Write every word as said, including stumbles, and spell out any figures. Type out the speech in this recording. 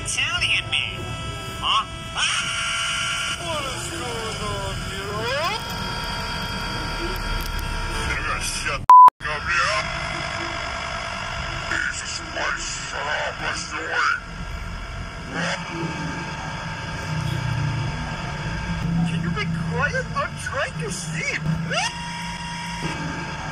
Italian man? Huh? Ah! What is going on, hero? You gotta shut the up here. Jesus Christ, shut up, let's do it. Can you be quiet? I'm trying to sleep.